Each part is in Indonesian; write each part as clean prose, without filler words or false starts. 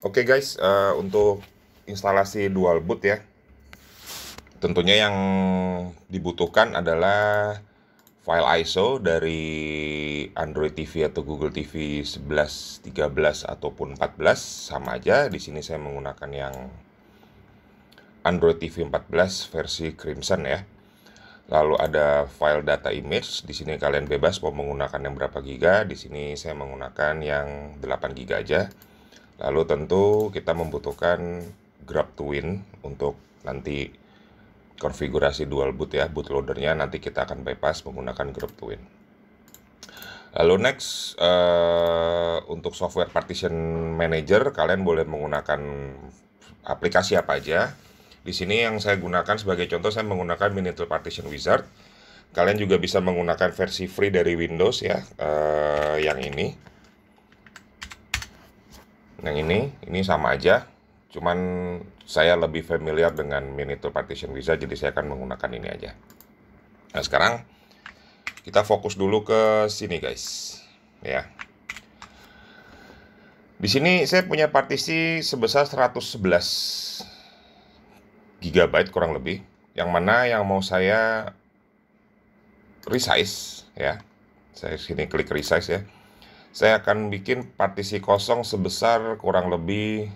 Oke guys, untuk instalasi dual boot ya, tentunya yang dibutuhkan adalah file ISO dari Android TV atau Google TV 11, 13 ataupun 14 sama aja. Di sini saya menggunakan yang Android TV 14 versi Crimson ya. Lalu ada file data image. Di sini kalian bebas mau menggunakan yang berapa giga. Di sini saya menggunakan yang 8 giga aja. Lalu tentu kita membutuhkan Grab to Win untuk nanti konfigurasi dual boot ya, bootloadernya nanti kita akan bypass menggunakan Grab to Win. Lalu next, untuk software partition manager kalian boleh menggunakan aplikasi apa aja. Di sini yang saya gunakan sebagai contoh, saya menggunakan Minitel Partition Wizard. Kalian juga bisa menggunakan versi free dari Windows ya, yang ini. Yang ini sama aja, cuman saya lebih familiar dengan Minitel Partition Wizard, jadi saya akan menggunakan ini aja. Nah sekarang kita fokus dulu ke sini guys, ya. Di sini saya punya partisi sebesar 111 GB kurang lebih, yang mana yang mau saya resize ya. Saya sini klik resize ya. Saya akan bikin partisi kosong sebesar kurang lebih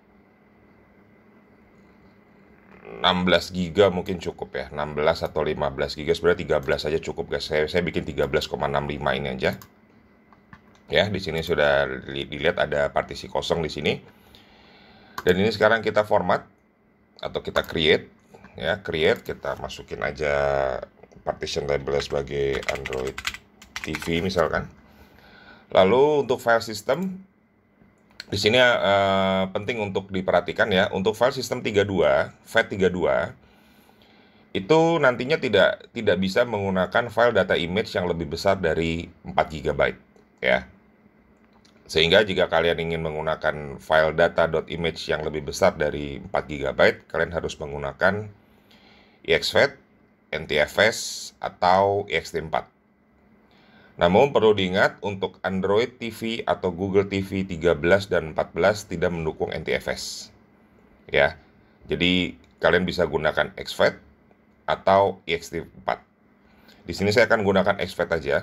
16 GB mungkin cukup ya. 16 atau 15 GB, sebenarnya 13 aja cukup guys. Saya bikin 13,65 ini aja. Ya, di sini sudah dilihat ada partisi kosong di sini. Dan ini sekarang kita format atau kita create ya, kita masukin aja partition labelnya sebagai Android TV misalkan. Lalu untuk file system di sini penting untuk diperhatikan ya, untuk file system 32, FAT32 itu nantinya tidak bisa menggunakan file data image yang lebih besar dari 4 GB ya. Sehingga jika kalian ingin menggunakan file data.image yang lebih besar dari 4 GB, kalian harus menggunakan exFAT, NTFS, atau ext4. Namun perlu diingat, untuk Android TV atau Google TV 13 dan 14 tidak mendukung NTFS. Ya, jadi kalian bisa gunakan exFAT atau ext4. Di sini saya akan gunakan exFAT aja.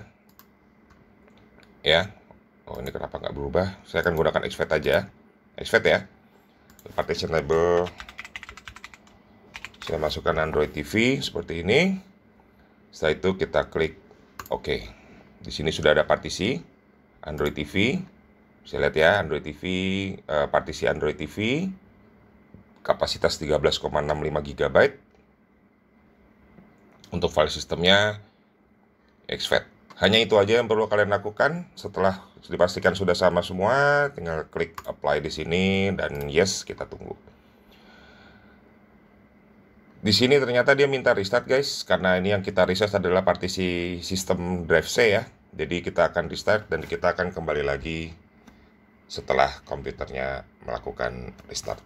Ya. Oh, ini kenapa nggak berubah? Saya akan gunakan exFAT aja. exFAT ya. Partition label. Saya masukkan Android TV seperti ini. Setelah itu kita klik OK. Di sini sudah ada partisi Android TV. Bisa lihat ya, Android TV, partisi Android TV, kapasitas 13,65 GB. Untuk file sistemnya exFAT. Hanya itu aja yang perlu kalian lakukan. Setelah dipastikan sudah sama semua, tinggal klik apply di sini dan yes, kita tunggu. Di sini ternyata dia minta restart guys, karena ini yang kita restart adalah partisi sistem drive C ya. Jadi kita akan restart dan kita akan kembali lagi setelah komputernya melakukan restart.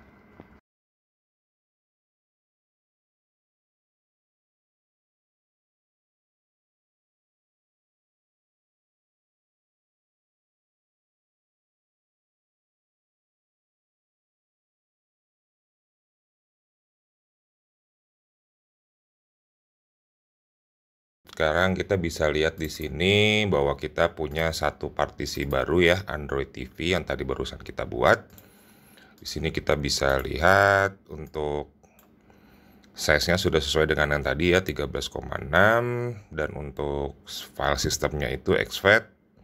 Sekarang kita bisa lihat di sini bahwa kita punya satu partisi baru ya, Android TV yang tadi barusan kita buat. Di sini kita bisa lihat untuk size-nya sudah sesuai dengan yang tadi ya, 13,6, dan untuk file sistemnya itu exFAT.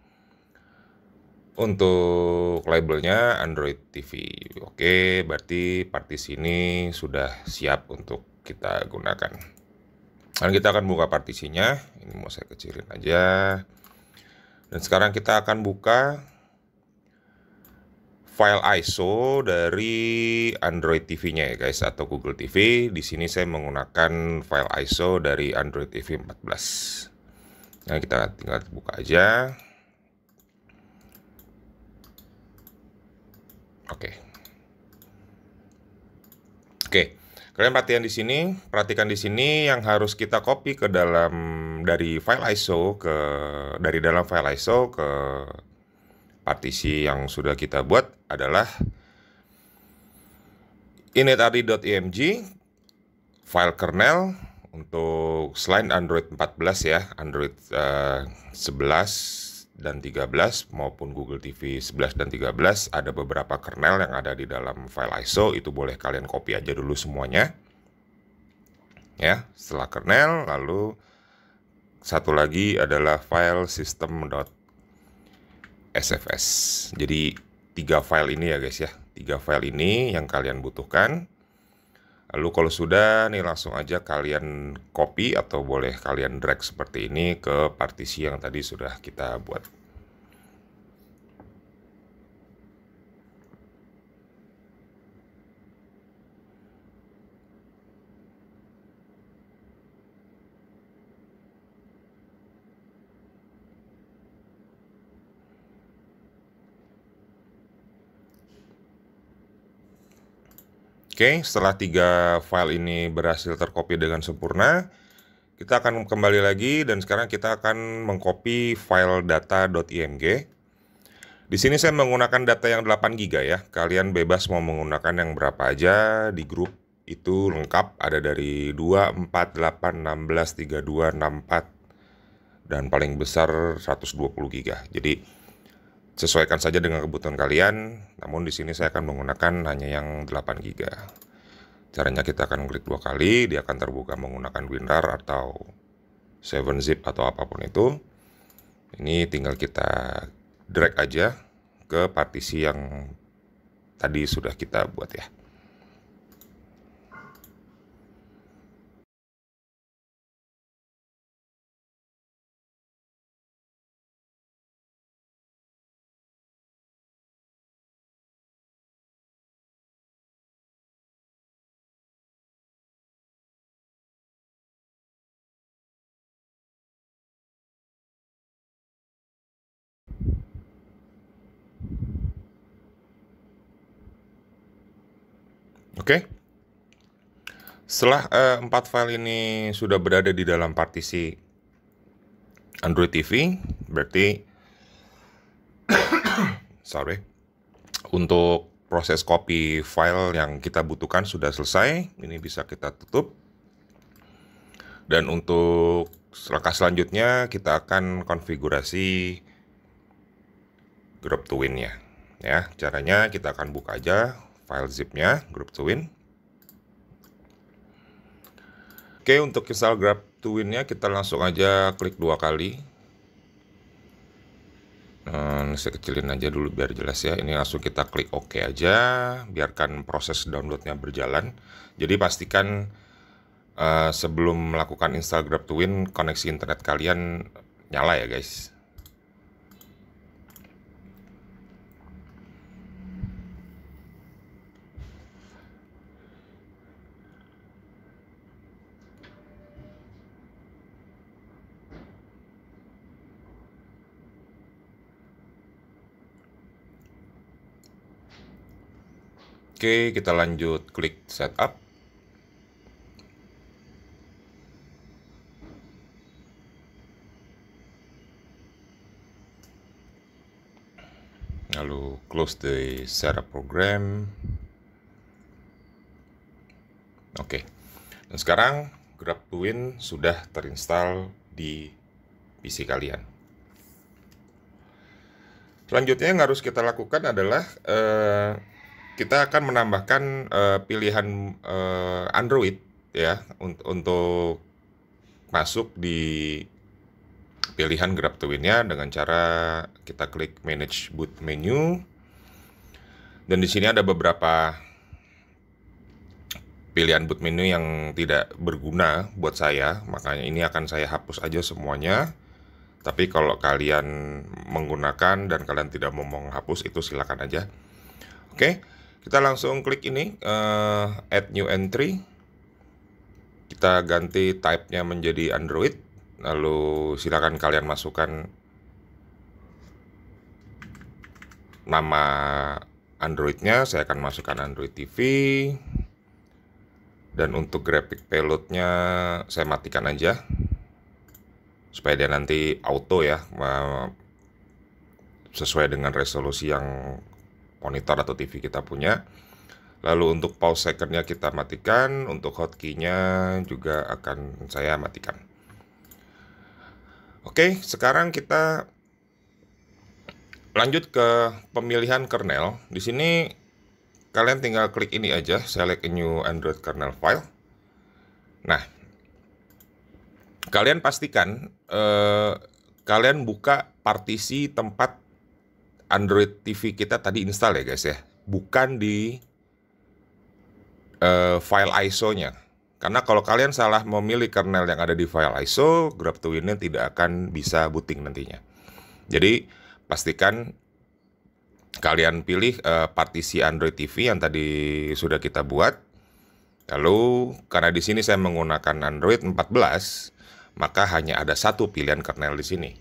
Untuk labelnya Android TV. Oke, berarti partisi ini sudah siap untuk kita gunakan. Dan kita akan buka partisinya. Ini mau saya kecilin aja. Dan sekarang kita akan buka file ISO dari Android TV-nya ya guys, atau Google TV. Di sini saya menggunakan file ISO dari Android TV 14. Nah, kita tinggal buka aja. Oke. Kalian perhatikan di sini yang harus kita copy ke dalam dari dalam file ISO ke partisi yang sudah kita buat adalah init.img, file kernel untuk selain Android 14 ya, Android 11 dan 13 maupun Google TV 11 dan 13, ada beberapa kernel yang ada di dalam file ISO. Itu boleh kalian copy aja dulu semuanya ya. Setelah kernel, lalu satu lagi adalah file system.sfs. Jadi 3 file ini ya guys ya, 3 file ini yang kalian butuhkan. Lalu kalau sudah nih, langsung aja kalian copy atau boleh kalian drag seperti ini ke partisi yang tadi sudah kita buat. Oke, setelah 3 file ini berhasil tercopy dengan sempurna, kita akan kembali lagi dan sekarang kita akan mengcopy file data.img. Di sini saya menggunakan data yang 8 GB ya. Kalian bebas mau menggunakan yang berapa aja. Di grup itu lengkap, ada dari 2, 4, 8, 16, 32, 64 dan paling besar 120 GB. Jadi sesuaikan saja dengan kebutuhan kalian. Namun di sini saya akan menggunakan hanya yang 8 GB. Caranya kita akan klik 2 kali, dia akan terbuka menggunakan WinRAR atau 7-zip atau apapun itu. Ini tinggal kita drag aja ke partisi yang tadi sudah kita buat ya. Oke. Setelah 4 file ini sudah berada di dalam partisi Android TV, berarti untuk proses copy file yang kita butuhkan sudah selesai. Ini bisa kita tutup. Dan untuk langkah selanjutnya kita akan konfigurasi Grab to Win ya. Caranya kita akan buka aja file zipnya Grab to Win. Oke, untuk install Grab to Win-nya kita langsung aja klik 2 kali. Saya kecilin aja dulu biar jelas ya. Ini langsung kita klik OK aja, biarkan proses downloadnya berjalan. Jadi pastikan sebelum melakukan install Grab to Win, koneksi internet kalian nyala ya guys. Oke, kita lanjut klik setup. Lalu close the setup program. Oke. Dan sekarang Grab to Win sudah terinstall di PC kalian. Selanjutnya yang harus kita lakukan adalah kita akan menambahkan pilihan Android ya untuk masuk di pilihan Grab to Win-nya dengan cara kita klik Manage Boot Menu. Dan di sini ada beberapa pilihan boot menu yang tidak berguna buat saya, makanya ini akan saya hapus aja semuanya. Tapi kalau kalian menggunakan dan kalian tidak mau menghapus, itu silakan aja. Oke, kita langsung klik ini Add New Entry. Kita ganti type-nya menjadi Android. Lalu silakan kalian masukkan nama Android-nya. Saya akan masukkan Android TV. Dan untuk graphic payload-nya saya matikan aja supaya dia nanti auto ya, sesuai dengan resolusi yang monitor atau TV kita punya. Lalu untuk pause second-nya kita matikan, untuk hotkey-nya juga akan saya matikan. Oke, sekarang kita lanjut ke pemilihan kernel. Di sini kalian tinggal klik ini aja, select a new Android kernel file. Nah, kalian pastikan kalian buka partisi tempat Android TV kita tadi install ya guys ya, bukan di file ISO-nya. Karena kalau kalian salah memilih kernel yang ada di file ISO, GrabTwin-nya tidak akan bisa booting nantinya. Jadi pastikan kalian pilih partisi Android TV yang tadi sudah kita buat. Lalu karena di sini saya menggunakan Android 14, maka hanya ada satu pilihan kernel di sini.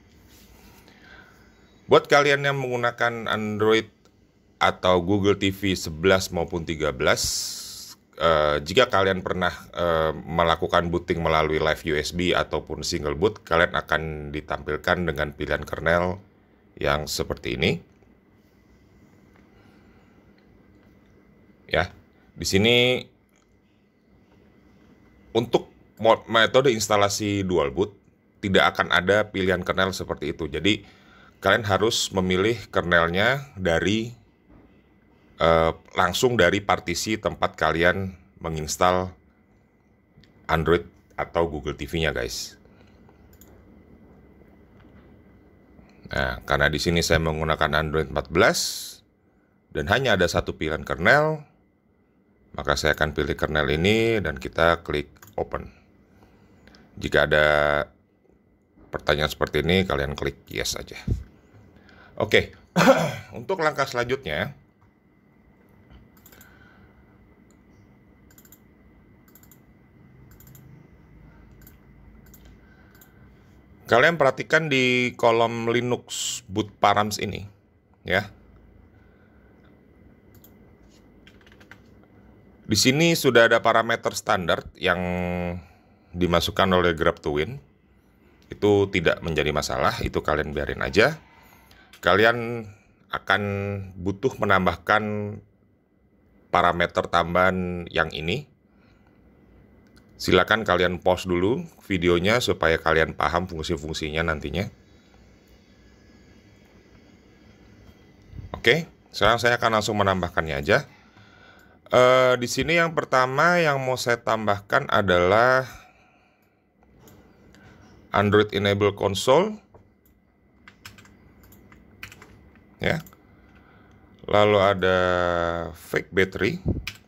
Buat kalian yang menggunakan Android atau Google TV 11 maupun 13, jika kalian pernah melakukan booting melalui live USB ataupun single boot, kalian akan ditampilkan dengan pilihan kernel yang seperti ini. Ya, di sini untuk metode instalasi dual boot tidak akan ada pilihan kernel seperti itu. Jadi kalian harus memilih kernelnya dari langsung dari partisi tempat kalian menginstal Android atau Google TV-nya, guys. Nah, karena di sini saya menggunakan Android 14 dan hanya ada satu pilihan kernel, maka saya akan pilih kernel ini dan kita klik open. Jika ada pertanyaan seperti ini, kalian klik yes aja. Oke, untuk langkah selanjutnya, kalian perhatikan di kolom Linux boot params ini, ya. Di sini sudah ada parameter standar yang dimasukkan oleh GrabTwin. Itu tidak menjadi masalah, itu kalian biarin aja. Kalian akan butuh menambahkan parameter tambahan yang ini. Silakan kalian pause dulu videonya supaya kalian paham fungsi-fungsinya nantinya. Oke, sekarang saya akan langsung menambahkannya aja. Di sini yang pertama yang mau saya tambahkan adalah Android Enable Console, ya. Lalu ada fake battery.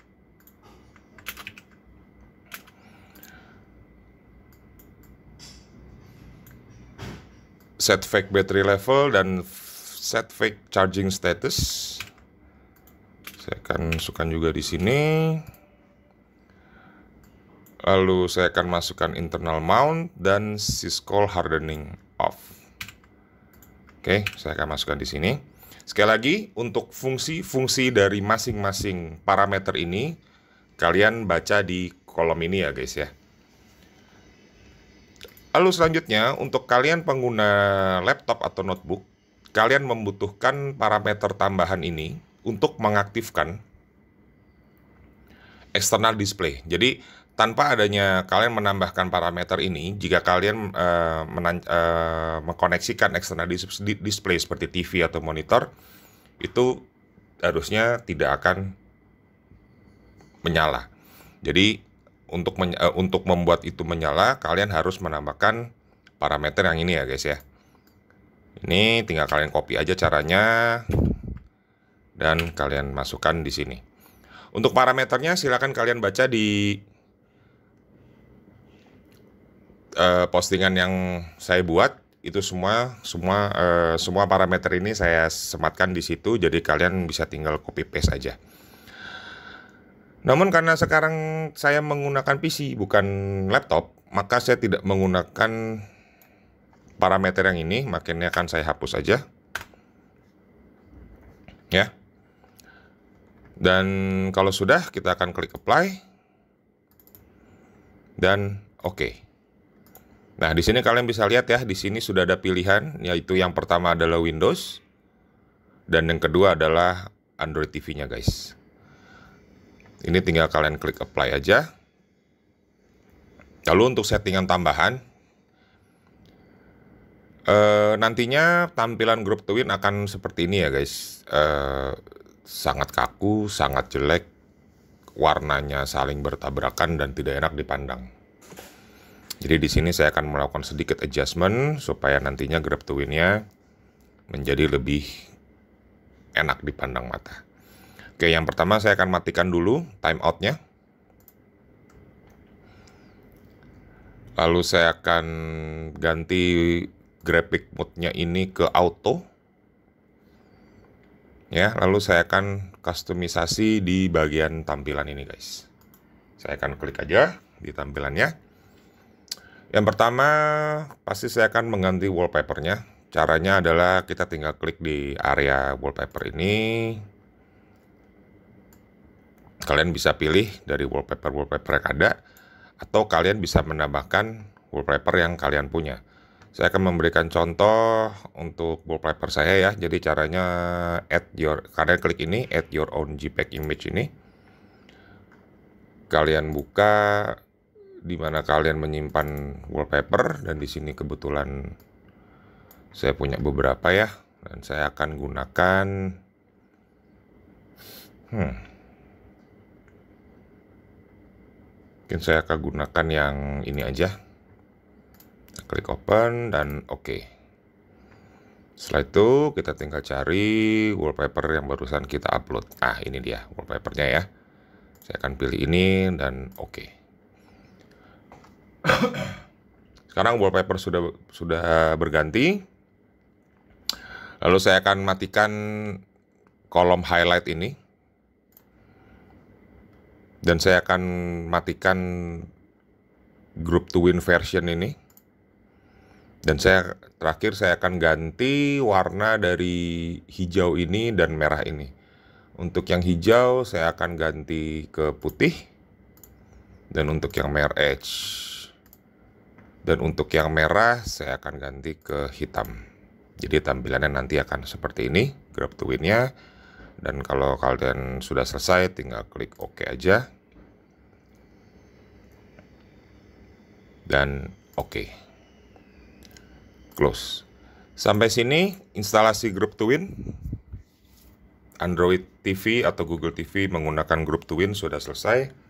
Set fake battery level dan set fake charging status. Saya akan masukkan juga di sini. Lalu saya akan masukkan internal mount dan syscall hardening off. Oke, saya akan masukkan di sini. Sekali lagi, untuk fungsi-fungsi dari masing-masing parameter ini, kalian baca di kolom ini ya guys ya. Lalu selanjutnya, untuk kalian pengguna laptop atau notebook, kalian membutuhkan parameter tambahan ini untuk mengaktifkan external display. Jadi, tanpa adanya kalian menambahkan parameter ini, jika kalian mengkoneksikan external display seperti TV atau monitor, itu harusnya tidak akan menyala. Jadi, untuk membuat itu menyala, kalian harus menambahkan parameter yang ini ya guys ya. Ini tinggal kalian copy aja caranya dan kalian masukkan di sini. Untuk parameternya silakan kalian baca di postingan yang saya buat. Itu semua parameter ini saya sematkan di situ, jadi kalian bisa tinggal copy paste aja. Namun karena sekarang saya menggunakan PC bukan laptop, maka saya tidak menggunakan parameter yang ini, makanya akan saya hapus aja. Ya. Dan kalau sudah, kita akan klik apply dan oke. Nah, di sini kalian bisa lihat ya, di sini sudah ada pilihan, yaitu yang pertama adalah Windows dan yang kedua adalah Android TV-nya, guys. Ini tinggal kalian klik apply aja. Lalu untuk settingan tambahan, nantinya tampilan Group to Win akan seperti ini ya guys. Sangat kaku, sangat jelek, warnanya saling bertabrakan dan tidak enak dipandang. Jadi di sini saya akan melakukan sedikit adjustment supaya nantinya Grab to Win-nya menjadi lebih enak dipandang mata. Oke, yang pertama saya akan matikan dulu timeout-nya. Lalu saya akan ganti graphic mode-nya ini ke auto. Ya, lalu saya akan kustomisasi di bagian tampilan ini guys. Saya akan klik aja di tampilannya. Yang pertama, pasti saya akan mengganti wallpaper-nya. Caranya adalah kita tinggal klik di area wallpaper ini. Kalian bisa pilih dari wallpaper-wallpaper yang ada, atau kalian bisa menambahkan wallpaper yang kalian punya. Saya akan memberikan contoh untuk wallpaper saya ya. Jadi caranya kalian klik ini, add your own JPEG image ini. Kalian buka di mana kalian menyimpan wallpaper, dan di sini kebetulan saya punya beberapa ya, dan saya akan gunakan mungkin saya akan gunakan yang ini aja. Klik open dan oke. Setelah itu kita tinggal cari wallpaper yang barusan kita upload. Ah, ini dia wallpapernya ya. Saya akan pilih ini dan oke. Sekarang wallpaper sudah berganti. Lalu saya akan matikan kolom highlight ini. Dan saya akan matikan Group to Win version ini. Dan terakhir saya akan ganti warna dari hijau ini dan merah ini. Untuk yang hijau saya akan ganti ke putih. Dan untuk yang yang merah saya akan ganti ke hitam. Jadi tampilannya nanti akan seperti ini, Grab to Win-nya. Dan kalau kalian sudah selesai, tinggal klik OK aja. Dan OK. Close. Sampai sini instalasi Grab to Win Android TV atau Google TV menggunakan Grab to Win sudah selesai.